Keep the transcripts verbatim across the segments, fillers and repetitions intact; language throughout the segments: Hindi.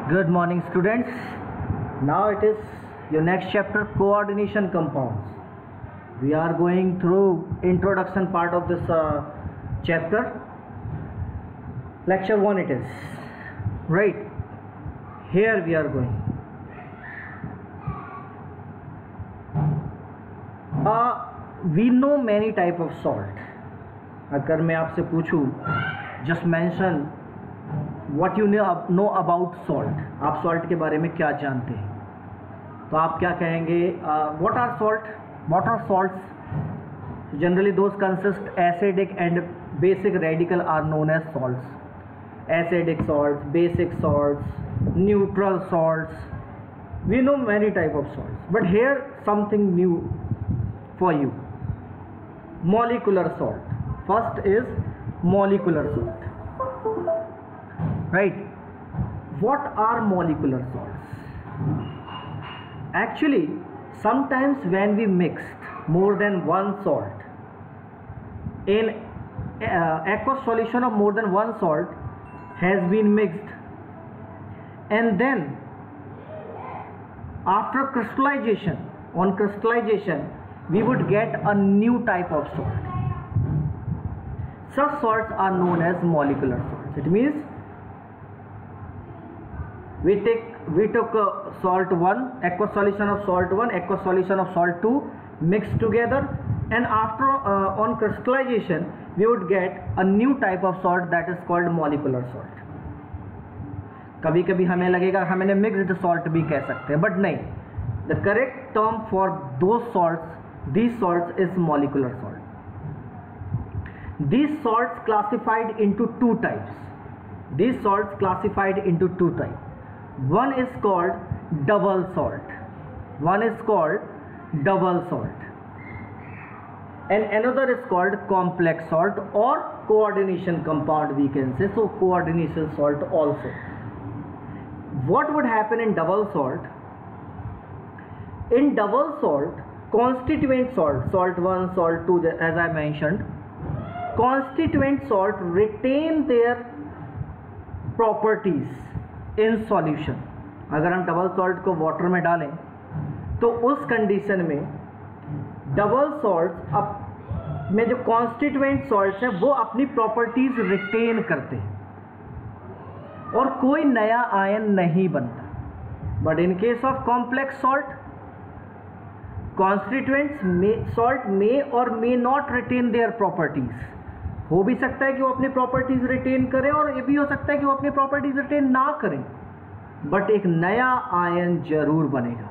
Good morning, students. Now it is your next chapter, coordination compounds. We are going through introduction part of this uh, chapter. Lecture one it is. Right. Here we are going. Uh, we know many type of salt. अगर मैं आपसे पूछूं, just mention what you know about salt. आप salt के बारे में क्या जानते हैं? तो आप क्या कहेंगे? uh, What are salt? What are salts? Generally those consist acidic and basic radical are known as salts. Acidic salts, basic salts, neutral salts. We know many type of salts, but here something new for you. Molecular salt. First is molecular salt. Right. What are molecular salts? Actually, sometimes when we mixed more than one salt in uh, aqueous solution of more than one salt has been mixed, and then after crystallization, on crystallization we would get a new type of salt. Such salts are known as molecular salts. It means we take we took uh, salt one, aqueous solution of salt one, aqueous solution of salt two, mixed together, and after uh, on crystallization we would get a new type of salt that is called molecular salt. कभी कभी हमें लगेगा हमने mixed salt भी कह सकते हैं, but नहीं. The correct term for those salts, these salts, is molecular salt. These salts classified into two types. These salts classified into two types. One is called double salt. One is called double salt. And another is called complex salt or coordination compound, we can say. So coordination salt also. What would happen in double salt? In double salt, constituent salt, salt one, salt two, as I mentioned, constituent salt retain their properties in solution. अगर हम डबल सॉल्ट को वाटर में डालें तो उस कंडीशन में डबल सॉल्ट अब में जो कॉन्स्टिट्यूएंट सॉल्ट्स हैं वो अपनी प्रॉपर्टीज रिटेन करते हैं और कोई नया आयन नहीं बनता. But in case of complex salt, constituents में salt may or may not retain their properties. हो भी सकता है कि वो अपनी प्रॉपर्टीज रिटेन करें और ये भी हो सकता है कि वो अपनी प्रॉपर्टीज रिटेन ना करें, बट एक नया आयन जरूर बनेगा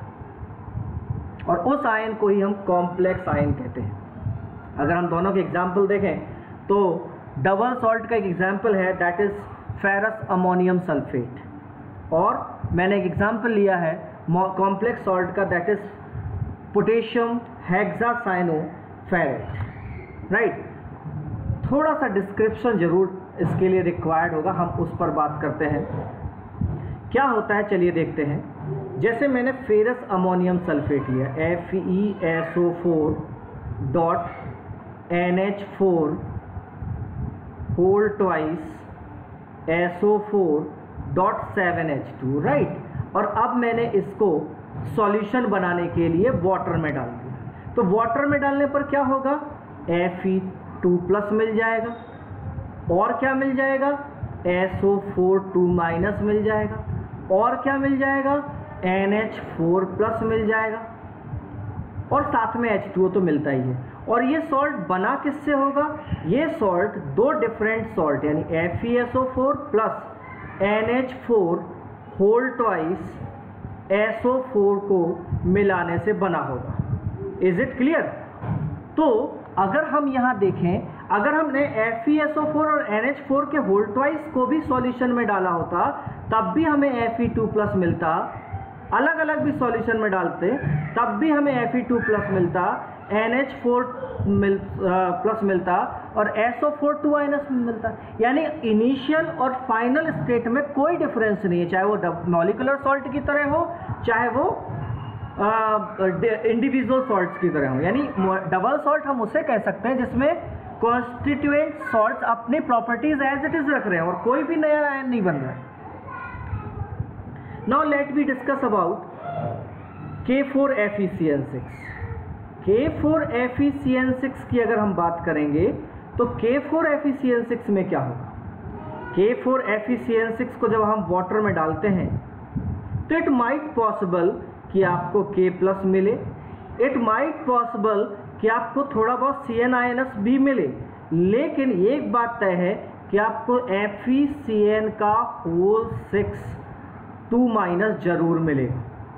और उस आयन को ही हम कॉम्प्लेक्स आयन कहते हैं. अगर हम दोनों के एग्जाम्पल देखें तो डबल सॉल्ट का एक एग्जाम्पल है that is ferrous ammonium sulphate, और मैंने एक एग्जाम्पल लिया है कॉम्प्लेक्स सॉल्ट का that is potassium hexacyanoferrate. Right. थोड़ा सा डिस्क्रिप्शन जरूर इसके लिए रिक्वायर्ड होगा, हम उस पर बात करते हैं. क्या होता है चलिए देखते हैं. जैसे मैंने फेरस अमोनियम सल्फेट लिया, F E S O four dot N H four whole twice S O four dot seven H two. Right. और अब मैंने इसको सॉल्यूशन बनाने के लिए वाटर में डाल दिया. तो वाटर में डालने पर क्या होगा? एफ ई टू प्लस मिल जाएगा और क्या मिल जाएगा? S O four two minus मिल जाएगा और क्या मिल जाएगा? एन एच फोर प्लस मिल जाएगा और साथ में एच टू ओ तो मिलता ही है. और ये सॉल्ट बना किससे होगा? ये सॉल्ट दो डिफरेंट सॉल्ट यानी F E S O four plus N H four whole twice S O four को मिलाने से बना होगा. Is it clear? तो अगर हम यहाँ देखें, अगर हमने F E S O four और एन एच फोर के होल ट्वाइस को भी सॉल्यूशन में डाला होता तब भी हमें एफ ई टू प्लस मिलता. अलग अलग भी सॉल्यूशन में डालते तब भी हमें एफ ई टू प्लस मिलता, एन एच फोर मिल प्लस मिलता और S O four two minus मिलता. यानी इनिशियल और फाइनल स्टेट में कोई डिफरेंस नहीं है, चाहे वो मॉलिक्यूलर सॉल्ट की तरह हो चाहे वो इंडिविजुअल uh, सॉल्ट्स की तरह हो. यानी डबल सॉल्ट हम उसे कह सकते हैं जिसमें कॉन्स्टिट्यूएंट सॉल्ट्स अपनी प्रॉपर्टीज एज इट इज रख रहे हैं और कोई भी नया आयन नहीं बन रहा है. Now let we discuss about K four F E C N six. K four F E C N six की अगर हम बात करेंगे तो K four F E C N six में क्या होगा? K four F E C N six को जब हम वाटर में डालते हैं तो इट माइट पॉसिबल कि आपको K प्लस मिले, इट माइट पॉसिबल कि आपको थोड़ा बहुत C N I N S भी मिले, लेकिन एक बात तय है कि आपको एफ ई सी एन का होल सिक्स टू माइनस जरूर मिलेगा।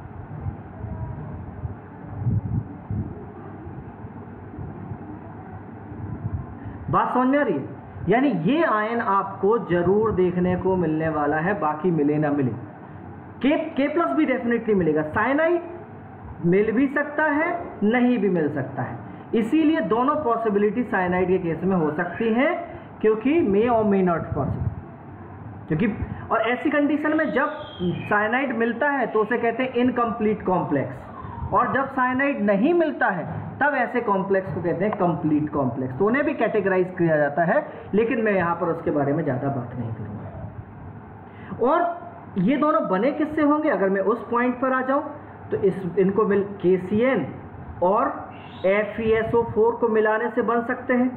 बात समझ में आ रही है? यानी ये आयन आपको जरूर देखने को मिलने वाला है, बाकी मिले ना मिले। के के प्लस भी डेफिनेटली मिलेगा, साइनाइड मिल भी सकता है, नहीं भी मिल सकता है। इसीलिए दोनों पॉसिबिलिटी साइनाइड के केस में हो सकती हैं, क्योंकि मे और मे नॉट पॉसिबल। क्योंकि और ऐसी कंडीशन में जब साइनाइड मिलता है तो उसे कहते हैं इनकम्प्लीट कॉम्प्लेक्स, और जब साइनाइड नहीं मिलता है तब ऐसे कॉम्प्लेक्स को कहते हैं कंप्लीट कॉम्प्लेक्स। तो उन्हें भी कैटेगराइज किया जाता है, लेकिन मैं यहाँ पर उसके बारे में ज़्यादा बात नहीं करूँगा। और ये दोनों बने किससे होंगे? अगर मैं उस पॉइंट पर आ जाऊँ तो इस इनको मिल के सी एन और F E S O four को मिलाने से बन सकते हैं,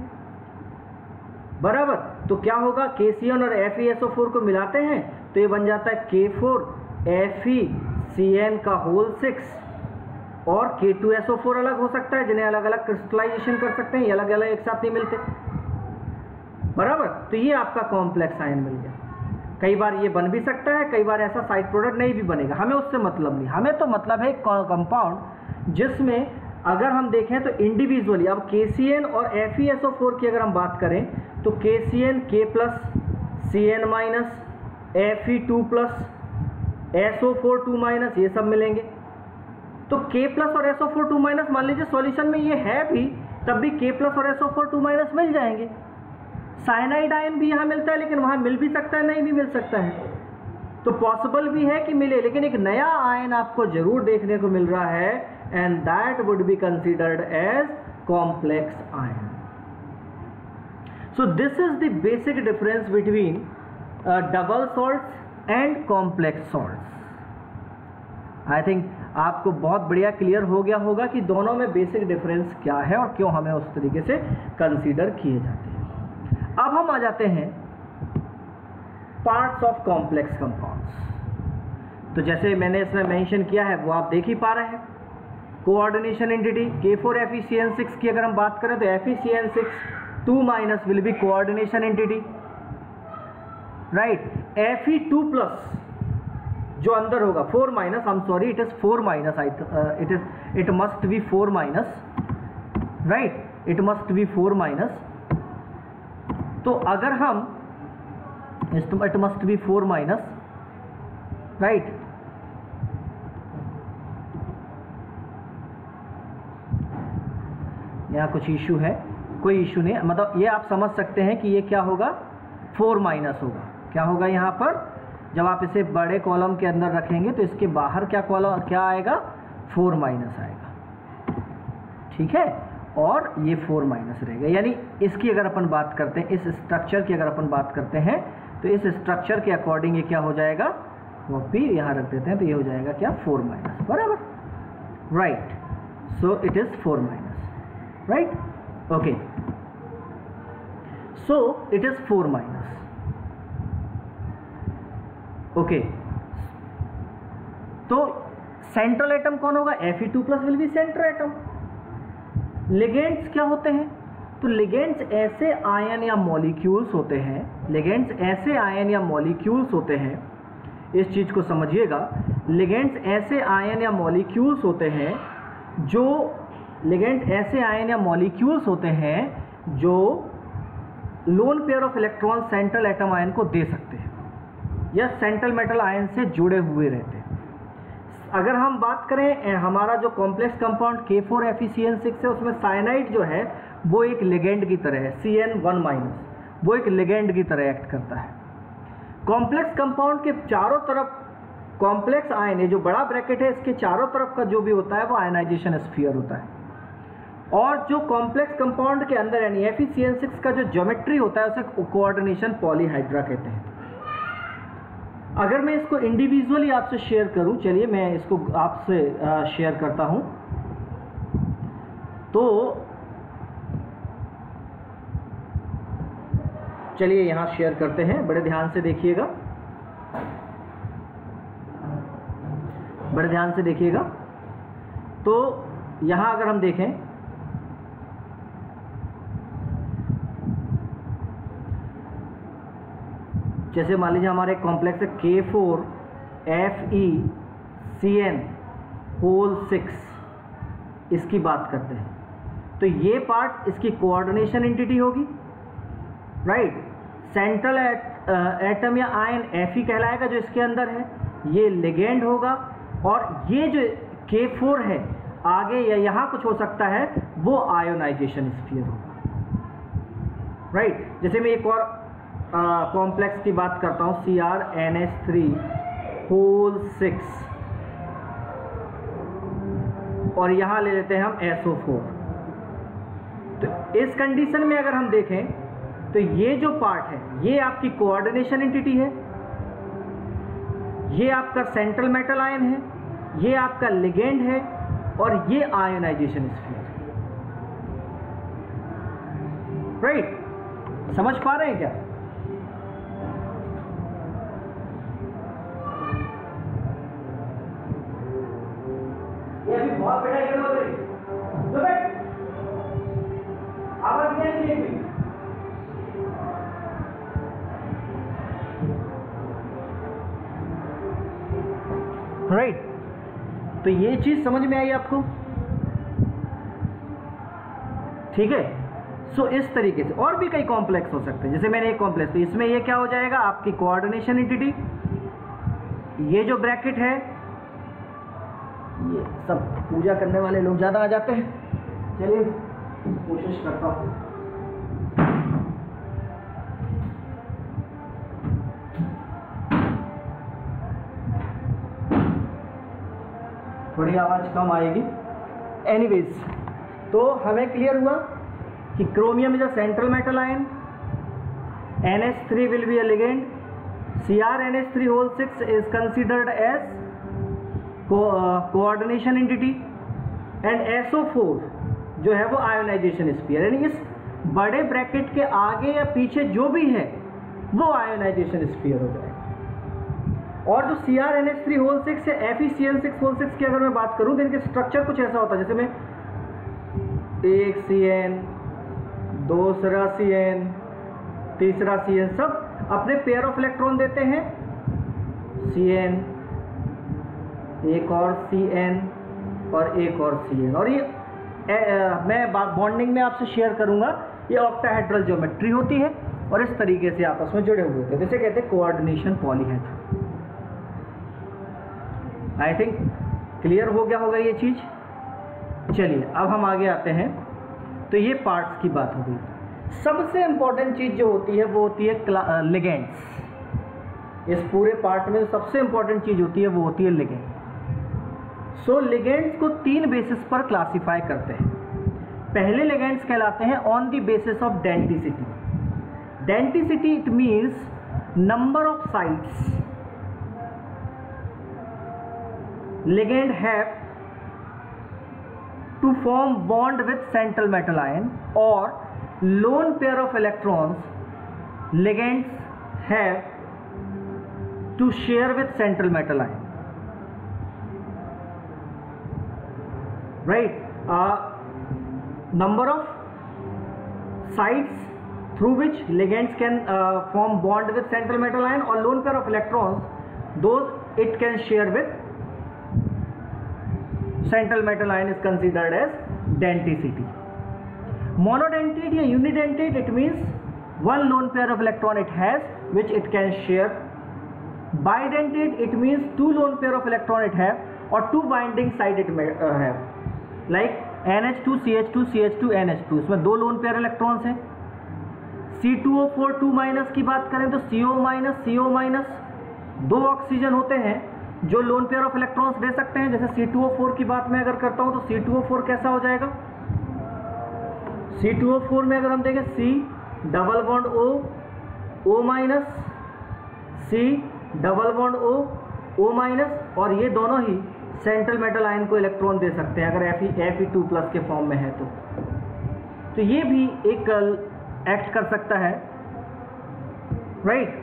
बराबर। तो क्या होगा? के सी एन और F E S O four को मिलाते हैं तो ये बन जाता है K four F E C N का होल सिक्स, और K to S O four अलग हो सकता है, जिन्हें अलग अलग क्रिस्टलाइजेशन कर सकते हैं, ये अलग अलग एक साथ नहीं मिलते, बराबर। तो ये आपका कॉम्प्लेक्स आयन मिल गया। कई बार ये बन भी सकता है, कई बार ऐसा साइड प्रोडक्ट नहीं भी बनेगा, हमें उससे मतलब नहीं। हमें तो मतलब है कंपाउंड जिसमें अगर हम देखें तो इंडिविजुअली, अब के सी एन और F E S O four की अगर हम बात करें तो K C N K plus C N minus, F E two plus, S O four two minus, ये सब मिलेंगे। तो K प्लस और S O four two minus, मान लीजिए सॉल्यूशन में ये है भी, तब भी K प्लस और S O four two minus मिल जाएंगे। साइनाइड आयन भी यहाँ मिलता है, लेकिन वहाँ मिल भी सकता है, नहीं भी मिल सकता है। तो पॉसिबल भी है कि मिले, लेकिन एक नया आयन आपको जरूर देखने को मिल रहा है, and that would be considered as complex ion. So this is the basic difference between double salts and complex salts. I think आपको बहुत बढ़िया क्लियर हो गया होगा कि दोनों में बेसिक डिफरेंस क्या है और क्यों हमें उस तरीके से कंसीडर किए जाते हैं। अब हम आ जाते हैं पार्ट्स ऑफ कॉम्प्लेक्स कंपाउंड्स। तो जैसे मैंने इसमें मेंशन किया है वो आप देख ही पा रहे हैं। Coordination entity K four F E C N six की अगर हम बात करें तो F E C N six two minus will be coordination entity, right. F E two plus जो अंदर होगा four minus, I am sorry it is four minus, I it is it must be four minus, right, it must be four minus. तो अगर हम it must be four minus, right. यहाँ कुछ इशू है, कोई इशू नहीं, मतलब ये आप समझ सकते हैं कि ये क्या होगा, फोर माइनस होगा। क्या होगा यहाँ पर? जब आप इसे बड़े कॉलम के अंदर रखेंगे तो इसके बाहर क्या कॉलम क्या आएगा? फोर माइनस आएगा, ठीक है। और ये फोर माइनस रहेगा। यानी इसकी अगर अपन बात करते हैं, इस स्ट्रक्चर की अगर अपन बात करते हैं तो इस स्ट्रक्चर के अकॉर्डिंग ये क्या हो जाएगा, वो भी यहाँ रख देते हैं तो ये हो जाएगा क्या, फोर माइनस, बराबर, right. So it is four minus, right, okay. So it is four minus, okay. तो सेंट्रल एटम कौन होगा? F E two plus will be central atom. Ligands क्या होते हैं? तो लिगेंड्स ऐसे आयन या मॉलिक्यूल्स होते हैं, लिगेंड्स ऐसे आयन या मॉलिक्यूल्स होते हैं, इस चीज को समझिएगा। लिगेंड्स ऐसे आयन या मॉलिक्यूल्स होते हैं जो लिगेंड्स ऐसे आयन या मॉलिक्यूल्स होते हैं जो lone pair of electron central atom ion को दे सकते हैं या सेंट्रल मेटल आयन से जुड़े हुए रहते हैं। अगर हम बात करें हमारा जो complex compound K four F E C N six है, उसमें साइनाइड जो है वो एक लिगेंड की तरह है, सी एन वन माइनस, वो एक लिगेंड की तरह एक्ट करता है। कॉम्प्लेक्स कंपाउंड के चारों तरफ कॉम्प्लेक्स आयन है, जो बड़ा ब्रैकेट है, इसके चारों तरफ का जो भी होता है वो आयनाइजेशन स्फीयर होता है। और जो कॉम्प्लेक्स कंपाउंड के अंदर यानी F E C N six का जो ज्योमेट्री होता है उसे कोऑर्डिनेशन पॉलीहाइड्रा कहते हैं। अगर मैं इसको इंडिविजुअली आपसे शेयर करूं, चलिए मैं इसको आपसे शेयर करता हूं, तो चलिए यहां शेयर करते हैं। बड़े ध्यान से देखिएगा, बड़े ध्यान से देखिएगा। तो यहां अगर हम देखें, जैसे मान लीजिए हमारे कॉम्प्लेक्स है K four F E C N whole six, इसकी बात करते हैं, तो ये पार्ट इसकी कोऑर्डिनेशन एंटिटी होगी, राइट। सेंट्रल एटम या आयन एफ ई कहलाएगा जो इसके अंदर है, ये लिगेंड होगा, और ये जो के फोर है आगे या यहाँ कुछ हो सकता है, वो आयोनाइजेशन स्फीयर होगा, राइट। जैसे मैं एक और कॉम्प्लेक्स की बात करता हूँ, C R N H three whole six, और यहाँ ले लेते हैं हम एस ओ फोर। तो इस कंडीशन में अगर हम देखें तो ये जो पार्ट है ये आपकी कोऑर्डिनेशन एंटिटी है, ये आपका सेंट्रल मेटल आयन है, ये आपका लिगेंड है, और ये आयोनाइजेशन स्फीयर है, राइट। समझ पा रहे हैं क्या? ये अभी बहुत बेटा ये हो गई तो बैठ आवाज क्या चाहिए, राइट right. तो ये चीज समझ में आई आपको? ठीक है। सो so, इस तरीके से और भी कई कॉम्प्लेक्स हो सकते हैं। जैसे मैंने एक कॉम्प्लेक्स, तो इसमें ये क्या हो जाएगा, आपकी कोऑर्डिनेशन एंटिटी, ये जो ब्रैकेट है, ये सब पूजा करने वाले लोग ज्यादा आ जाते हैं। चलिए कोशिश करता हूँ। थोड़ी आवाज कम आएगी। एनीवेज, तो हमें क्लियर हुआ कि chromium is a central metal ion, N H three will be a ligand, C R N H three whole six is considered as coordination entity, and S O four जो है वो आयोनाइजेशन स्फीयर, यानी इस बड़े ब्रैकेट के आगे या पीछे जो भी है वो आयोनाइजेशन स्फीयर हो जाएगा। और जो C R N H three whole six या F E C L six whole six की अगर मैं बात करूं तो इनके स्ट्रक्चर कुछ ऐसा होता है, जैसे मैं एक सी एन, दूसरा सी एन, तीसरा सी एन, सब अपने पेयर ऑफ इलेक्ट्रॉन देते हैं, सी एन, एक और सी एन, और एक और सी एन, और ये ए, ए, मैं बॉन्डिंग में आपसे शेयर करूंगा, ये ऑक्टाहेड्रल ज्योमेट्री होती है और इस तरीके से आपस में जुड़े हुए होते हैं, जिसे कहते हैं coordination polyhedral. I think clear हो गया होगा ये चीज। चलिए अब हम आगे आते हैं। तो ये पार्ट्स की बात हो गई। सबसे इंपॉर्टेंट चीज जो होती है वो होती है लिगेंड्स। इस पूरे पार्ट में सबसे इंपॉर्टेंट चीज होती है वो होती है लिगेंड। सो लिगेंड्स को तीन बेसिस पर क्लासिफाई करते हैं। पहले लिगेंड्स कहलाते हैं on the basis of denticity. Denticity it means number of sites ligand have to form bond with central metal ion, or lone pair of electrons ligands have to share with central metal ion, right? Uh, number of sites through which ligands can uh, form bond with central metal ion or lone pair of electrons, those it can share with central metal ion is considered as denticity. Monodentate या unidentate, it means one lone pair of electron it has which it can share. Bidentate, it means two lone pair of electron it have or two binding site it may uh, have, like N H two C H two C H two N H two, इसमें दो lone pair electrons हैं। C two O four two minus की बात करें तो C O minus C O minus दो ऑक्सीजन होते हैं जो लोन पेयर ऑफ इलेक्ट्रॉन्स दे सकते हैं। जैसे सी टू ओ फोर की बात मैं अगर करता हूं तो सी टू ओ फोर कैसा हो जाएगा, सी टू ओ फोर में अगर हम देखें C double bond O, O minus, C double bond O, O minus, और ये दोनों ही सेंट्रल मेटल आयन को इलेक्ट्रॉन दे सकते हैं अगर Fe Fe टू प्लस के फॉर्म में है तो तो ये भी एक एक्ट कर सकता है, राइट।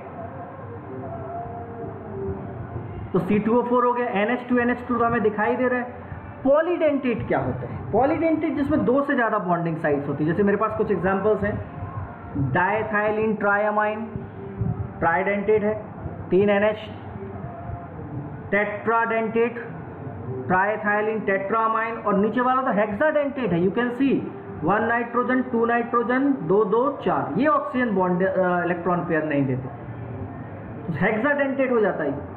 तो सी टू ओ फोर हो गया, N H two N H two तो हमें दिखाई दे रहा है। पॉलीडेंटेट क्या होता है? पॉलीडेंटेट जिसमें दो से ज़्यादा बॉन्डिंग साइट्स होती है, जैसे मेरे पास कुछ एग्जांपल्स हैं। डाइथाइलिन ट्राइअमाइन ट्राइडेंटेट है, तीन N H. Tetradentate triethylene tetramine, और नीचे वाला तो हेक्साडेंटेट है। You can see one nitrogen, two nitrogen, दो दो चार, ये ऑक्सीजन बॉन्ड इलेक्ट्रॉन पेयर नहीं देते, तो हेक्साडेंटेट हो जाता है,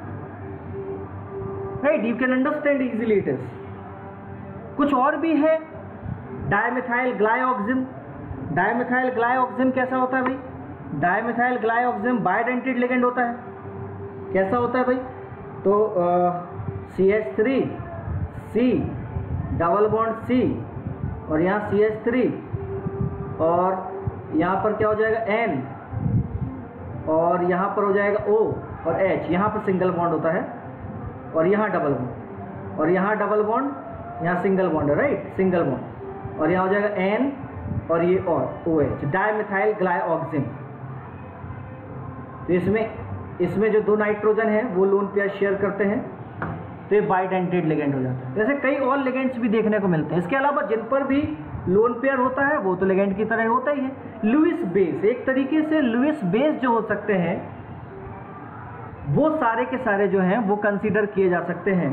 right. You can understand easily it is. कुछ और भी है, डायमिथाइल ग्लाइऑक्सिम। डायमिथाइल ग्लाइऑक्सिम कैसा होता है भाई? डायमिथाइल ग्लाइऑक्सिम बाइडेंटेट लिगेंड होता है। कैसा होता है भाई? तो C H three C double bond C, और यहाँ सी एच थ्री, और यहाँ पर क्या हो जाएगा N, और यहाँ पर हो जाएगा O और H। यहाँ पर सिंगल बॉन्ड होता है, और यहाँ डबल बॉन्ड, और यहाँ डबल बॉन्ड, यहाँ सिंगल बॉन्ड है, राइट, सिंगल बॉन्ड, और यहाँ हो जाएगा N, और ये और OH, डायमिथाइल ग्लाइऑक्सिम। तो इसमें इसमें जो दो नाइट्रोजन है वो लोन पेयर शेयर करते हैं, तो ये बाइडेंटेट लिगेंड हो जाता है। जैसे कई और लिगेंड्स भी देखने को मिलते हैं। इसके अलावा जिन पर भी लोन पेयर होता है वो तो लिगेंड की तरह होता ही है। लुईस बेस, एक तरीके से लुईस बेस जो हो सकते हैं वो सारे के सारे जो हैं वो कंसीडर किए जा सकते हैं,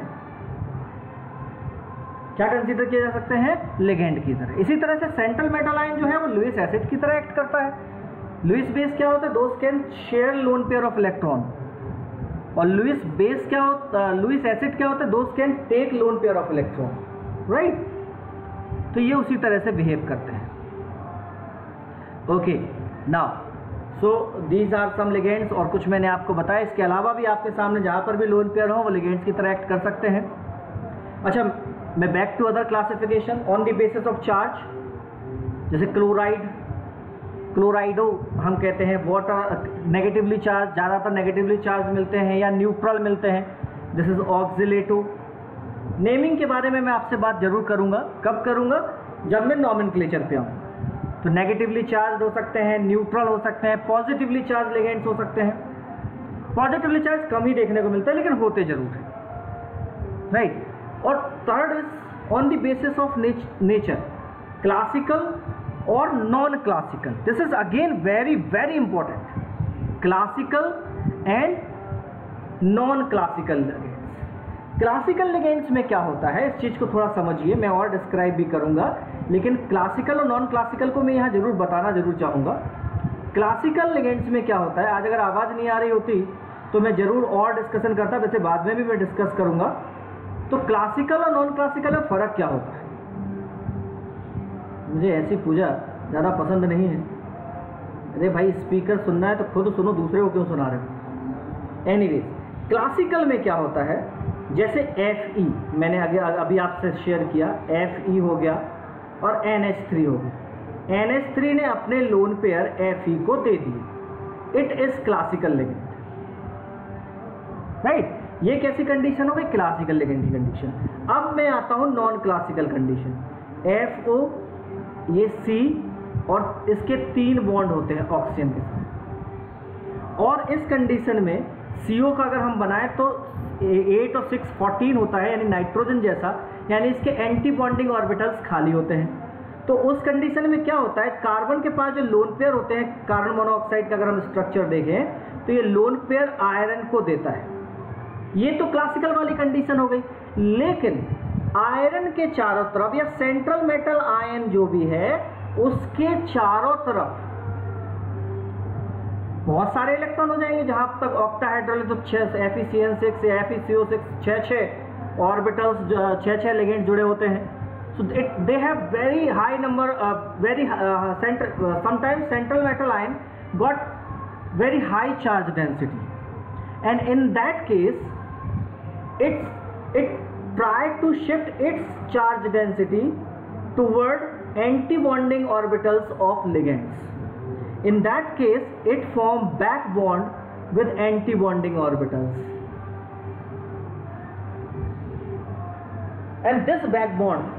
क्या कंसीडर किए जा सकते हैं? लिगेंड की तरह। इसी तरह से सेंट्रल मेटल आयन जो है वो लुईस एसिड की तरह एक्ट करता है। लुईस बेस क्या होता है? Those can share lone pair of electron. और लुईस बेस क्या होता है? लुईस एसिड क्या होता है? Those can take lone pair of electron, right. तो ये उसी तरह से बिहेव करते हैं। Okay, now so these are some ligands, और कुछ मैंने आपको बताया। इसके अलावा भी आपके सामने जहाँ पर भी लोन पेयर हो वो लिगेंड्स की तरह एक्ट कर सकते हैं। अच्छा, मैं back to other classification on the basis of charge. जैसे क्लोराइड, क्लोराइडो हम कहते हैं, वाटर नेगेटिवली चार्ज, ज़्यादातर नेगेटिवली चार्ज मिलते हैं या न्यूट्रल मिलते हैं। This is ऑक्सिलेटो। नेमिंग के बारे में मैं आपसे बात जरूर करूँगा। कब करूँगा? जब मैं नॉमेनक्लेचर पे आऊँ। तो नेगेटिवली चार्ज हो सकते हैं, न्यूट्रल हो सकते हैं, पॉजिटिवली चार्ज लिगेंड्स हो सकते हैं। पॉजिटिवली चार्ज कम ही देखने को मिलता है लेकिन होते जरूर हैं, राइट। और third is on the basis of nature, classical और non classical. This is again very very important, classical and non classical ligands. Classical ligands में क्या होता है, इस चीज़ को थोड़ा समझिए, मैं और डिस्क्राइब भी करूंगा, लेकिन क्लासिकल और नॉन क्लासिकल को मैं यहाँ जरूर बताना जरूर चाहूँगा। क्लासिकल लिगेंड्स में क्या होता है, आज अगर आवाज़ नहीं आ रही होती तो मैं जरूर और डिस्कशन करता, वैसे बाद में भी मैं डिस्कस करूँगा। तो क्लासिकल और नॉन क्लासिकल में फ़र्क क्या होता है? मुझे ऐसी पूजा ज़्यादा पसंद नहीं है। अरे भाई, स्पीकर सुनना है तो खुद सुनो, दूसरे को क्यों सुना रहे हो? एनीवेज, क्लासिकल में क्या होता है, जैसे एफ ई मैंने आगे अभी आपसे शेयर किया, एफ ई हो गया और एन एच थ्री हो गया। एन एच थ्री ने अपने लोन पेयर एफ ई को दे दिए, it is classical ligand, right. ये कैसी कंडीशन हो गई? क्लासिकल लिगेंड की कंडीशन। अब मैं आता हूं non classical condition. F O, ये सी, और इसके तीन बॉन्ड होते हैं ऑक्सीजन के साथ, और इस कंडीशन में सी ओ का अगर हम बनाएं तो एट और सिक्स फोर्टीन होता है, यानी नाइट्रोजन जैसा, यानी इसके एंटी बॉन्डिंग ऑर्बिटल्स खाली होते हैं। तो उस कंडीशन में क्या होता है, कार्बन के पास जो लोन पेयर होते हैं, कार्बन मोनोऑक्साइड का अगर हम स्ट्रक्चर देखें तो ये लोन पेयर आयरन को देता है। ये तो क्लासिकल वाली कंडीशन हो गई। लेकिन आयरन के चारों तरफ, या सेंट्रल मेटल आयन जो भी है उसके चारों तरफ बहुत सारे इलेक्ट्रॉन हो जाएंगे। जहां तक ऑक्टाहेड्रल तो छह F E C N six या F E C O six छः छः ऑर्बिटल्स छः छः लिगेंड जुड़े होते हैं। So it they have very high number, very central, sometimes central metal ion got very high charge density, and in that case it's it tried to shift its charge density toward anti-bonding orbitals of ligands. In that case it form back bond with anti-bonding orbitals. And this back bond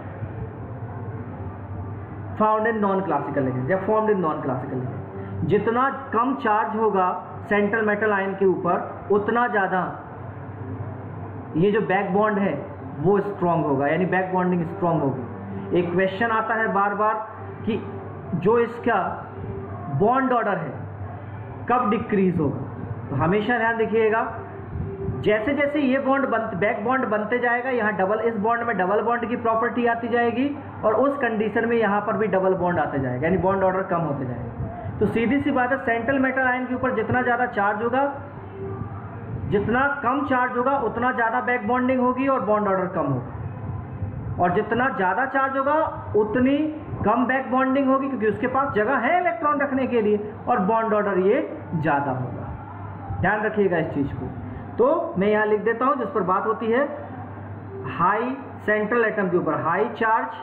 found in non-classical ligands या formed in non-classical ligands. जितना कम चार्ज होगा सेंट्रल मेटल आयन के ऊपर, उतना ज़्यादा ये जो बैक बॉन्ड है वो स्ट्रॉन्ग होगा, यानी बैक बॉन्डिंग स्ट्रॉन्ग होगी. एक क्वेश्चन आता है बार बार कि जो इसका बॉन्ड ऑर्डर है कब डिक्रीज होगा. तो हमेशा ध्यान रखिएगा, जैसे जैसे ये बॉन्ड बन बैक बॉन्ड बनते जाएगा, यहाँ डबल, इस बॉन्ड में डबल बॉन्ड की प्रॉपर्टी आती जाएगी और उस कंडीशन में यहाँ पर भी डबल बॉन्ड आते जाएगा, यानी बॉन्ड ऑर्डर कम होते जाएगा. तो सीधी सी बात है, सेंट्रल मेटल आयन के ऊपर जितना ज़्यादा चार्ज होगा, जितना कम चार्ज होगा उतना ज़्यादा बैक बॉन्डिंग होगी और बॉन्ड ऑर्डर कम होगा, और जितना ज़्यादा चार्ज होगा उतनी कम बैक बॉन्डिंग होगी, क्योंकि उसके पास जगह है इलेक्ट्रॉन रखने के लिए, और बॉन्ड ऑर्डर ये ज़्यादा होगा. ध्यान रखिएगा इस चीज़ को. तो मैं यहाँ लिख देता हूँ जिस पर बात होती है, हाई सेंट्रल एटम के ऊपर high charge,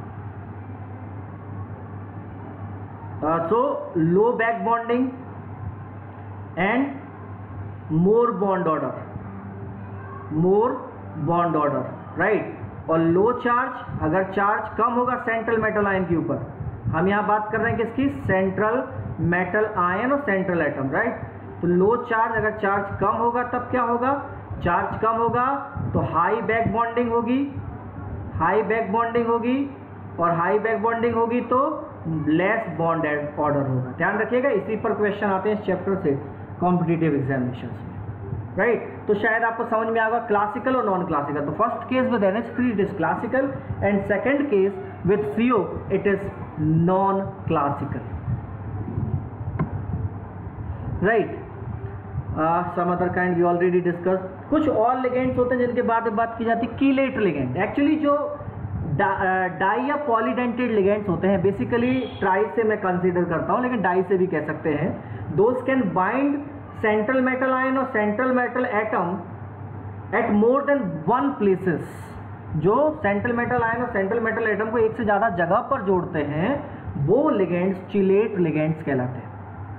so low back bonding and more bond order, more bond order, right. और लो चार्ज, अगर चार्ज कम होगा सेंट्रल मेटल आयन के ऊपर, हम यहाँ बात कर रहे हैं किसकी, सेंट्रल मेटल आयन और सेंट्रल एटम, राइट. तो लो चार्ज, अगर चार्ज कम होगा तब क्या होगा, चार्ज कम होगा तो हाई बैक बॉन्डिंग होगी, हाई बैक बॉन्डिंग होगी, और हाई बैक बॉन्डिंग होगी तो लेस बॉन्ड ऑर्डर होगा. ध्यान रखिएगा, इसी पर क्वेश्चन आते हैं इस चैप्टर से कॉम्पिटिटिव एग्जामिनेशंस में, राइट. तो शायद आपको समझ में आएगा क्लासिकल और नॉन क्लासिकल. तो first case with N H three it is classical, and second case with C O it is non classical, right. Some other kind we already discuss. कुछ और लिगेंड्स होते हैं जिनके बाद में बात की जाती है, कीलेट लिगेंड. एक्चुअली जो डाई या पॉलीडेंटेड लिगेंड्स होते हैं, बेसिकली ट्राई से मैं कंसीडर करता हूँ, लेकिन डाई से भी कह सकते हैं. Those can bind central metal ion और central metal atom at more than one places. जो सेंट्रल मेटल आयन और सेंट्रल मेटल एटम को एक से ज़्यादा जगह पर जोड़ते हैं वो लिगेंड्स चिलेट लिगेंड्स कहलाते हैं.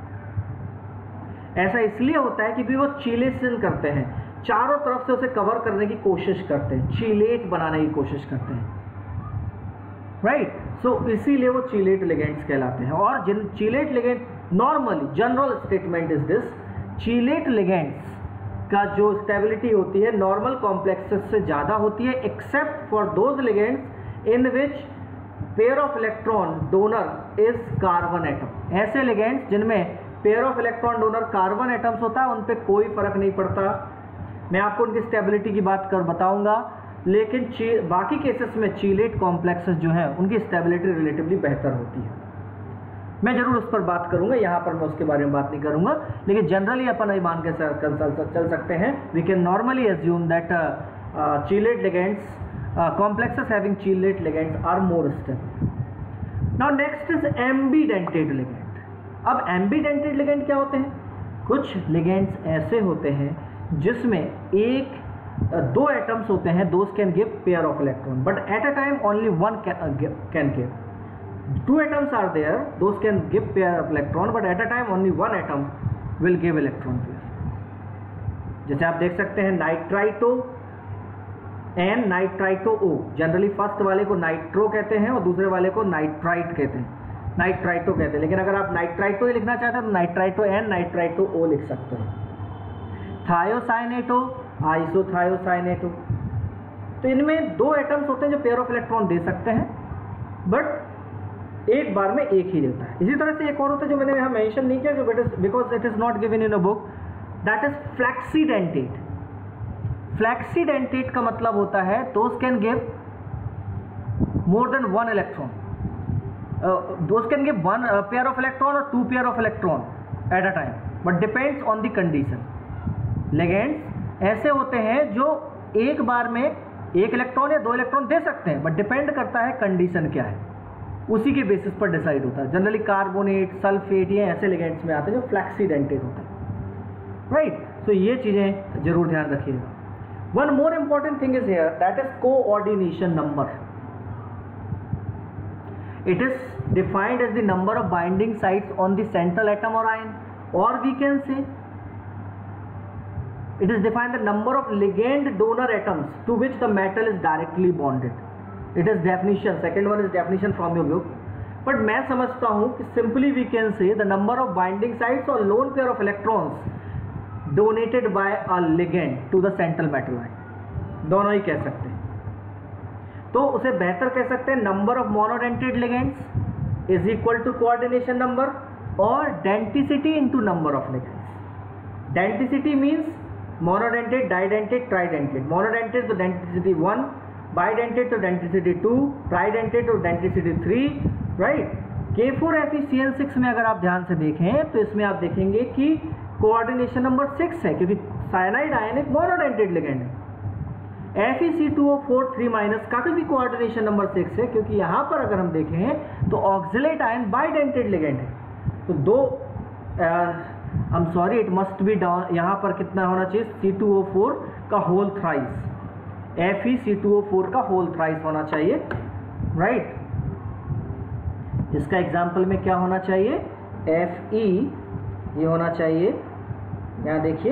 ऐसा इसलिए होता है क्योंकि वो चिलेशन करते हैं, चारों तरफ से उसे कवर करने की कोशिश करते हैं, चिलेट बनाने की कोशिश करते हैं, राइट. सो इसीलिए वो चिलेट लिगेंड्स कहलाते हैं. और जिन chelate ligand, normally general statement is this, chelate ligands का जो स्टेबिलिटी होती है नॉर्मल कॉम्प्लेक्सेस से ज़्यादा होती है, except for those ligands in which pair of electron donor is carbon atom. ऐसे लिगेंड्स जिनमें pair of electron donor carbon atoms होता है, उन पे कोई फर्क नहीं पड़ता. मैं आपको उनकी स्टेबिलिटी की बात कर बताऊंगा, लेकिन बाकी केसेस में चिलेट कॉम्प्लेक्सेस जो हैं उनकी स्टेबिलिटी रिलेटिवली बेहतर होती है. मैं जरूर उस पर बात करूंगा, यहाँ पर मैं उसके बारे में बात नहीं करूंगा, लेकिन जनरली अपन ये मान के चल सकते हैं, we can normally assume that chelate ligands, complexes having chelate ligands are more stable. Now next is ambidentate ligand. अब एम्बीडेंटेड लिगेंड क्या होते हैं? कुछ लिगेंड्स ऐसे होते हैं जिसमें एक दो एटम्स होते हैं, those can give pair of electron, but at a time only one can give. Two atoms are there, those can give pair of electron, but at a time only one atom will give electron pair. जैसे आप देख सकते हैं nitrito N nitrito O, generally first वाले को नाइट्रो कहते हैं और दूसरे वाले को नाइट्राइट कहते हैं, नाइट्राइटो कहते हैं. लेकिन अगर आप नाइट्राइटो ही लिखना चाहते हैं तो नाइट्राइटो एन नाइट्राइटो ओ लिख सकते हैं. Thiocyanato, isothiocyanato. तो इनमें दो एटम्स होते हैं जो पेयर ऑफ इलेक्ट्रॉन दे सकते हैं, बट एक बार में एक ही देता है. इसी तरह से एक और होता है जो मैंने यहाँ मेंशन नहीं किया, because it is not given in a book, that is flexidentate. Flexidentate का मतलब होता है those can give more than one electron, those can give one pair of electron और two pair of electron at a time, but depends on the condition. Ligands ऐसे होते हैं जो एक बार में एक इलेक्ट्रॉन या दो इलेक्ट्रॉन दे सकते हैं, बट डिपेंड करता है कंडीशन क्या है, उसी के बेसिस पर डिसाइड होता है. जनरली कार्बोनेट, सल्फेट, ये ऐसे लिगेंड्स में आते हैं जो फ्लैक्सीडेंटेड होते हैं, राइट. सो ये चीज़ें जरूर ध्यान रखिएगा. One more important thing is here, that is coordination number. It is defined as the number of binding sites on the central atom और आयन, और we can say It is defined the number of ligand donor atoms to which the metal is directly bonded. It is definition. Second one is definition from your book. But मैं समझता हूँ कि simply we can say the number of binding sites or lone pair of electrons donated by a ligand to the central metal line. दोनों ही कह सकते हैं. तो उसे बेहतर कह सकते हैं number of monodentate ligands is equal to coordination number और denticity into number of ligands. Denticity means monodentate, didentate, tridentate. Monodentate तो denticity one, bidentate तो denticity two, tridentate तो denticity three, right. K four F E C L six में अगर आप ध्यान से देखें तो इसमें आप देखेंगे कि कोऑर्डिनेशन नंबर सिक्स है क्योंकि साइनाइड आयन एक मोनोडेंटेड लिगेंड है. F E C two O four three minus का भी कोऑर्डिनेशन नंबर सिक्स है क्योंकि यहाँ पर अगर हम देखें तो ऑक्सिलेट आयन बाइडेंटेड लिगेंड है. तो दो I am sorry it must be down, यहाँ पर कितना होना चाहिए सी टू ओ फोर का whole thrice, F E C two O four का होल थ्राइस होना चाहिए, राइट right? इसका एग्जाम्पल में क्या होना चाहिए, एफ ई ये होना चाहिए, यहाँ देखिए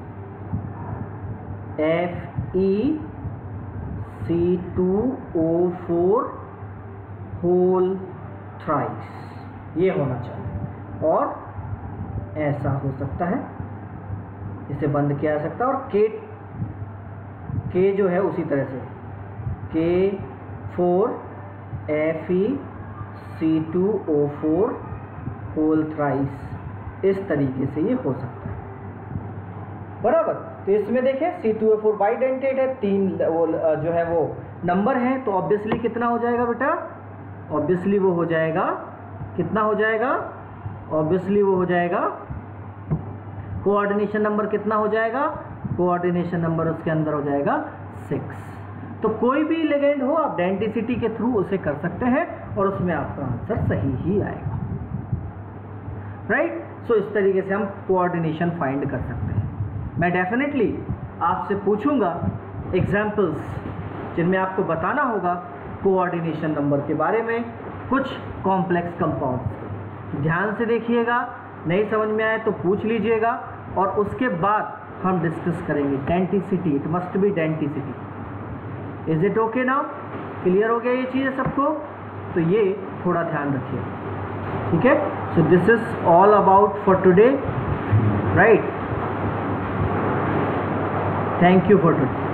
F E C two O four whole thrice ये होना चाहिए और ऐसा हो सकता है, इसे बंद किया जा सकता है. और के के जो है उसी तरह से K four F E C two O four whole thrice इस तरीके से ये हो सकता है, बराबर. तो इसमें देखें C two O four bidentate है, तीन वो जो है वो नंबर है, तो ऑब्वियसली कितना हो जाएगा बेटा, ऑब्वियसली वो हो जाएगा कितना हो जाएगा, ऑब्वियसली वो हो जाएगा कोऑर्डिनेशन नंबर कितना हो जाएगा, कोऑर्डिनेशन नंबर उसके अंदर हो जाएगा सिक्स. तो कोई भी लिगेंड हो आप डेंटिसिटी के थ्रू उसे कर सकते हैं और उसमें आपका आंसर सही ही आएगा, राइट. सो इस तरीके से हम कोऑर्डिनेशन फाइंड कर सकते हैं. मैं डेफिनेटली आपसे पूछूंगा एग्जाम्पल्स जिनमें आपको बताना होगा कोऑर्डिनेशन नंबर के बारे में, कुछ कॉम्प्लेक्स कंपाउंड्स. ध्यान से देखिएगा, नहीं समझ में आए तो पूछ लीजिएगा और उसके बाद हम डिस्कस करेंगे denticity. It must be denticity. Is it okay now, clear हो गया ये चीज़ें सबको, तो ये थोड़ा ध्यान रखिए, ठीक है. So this is all about for today, right. Thank you for today.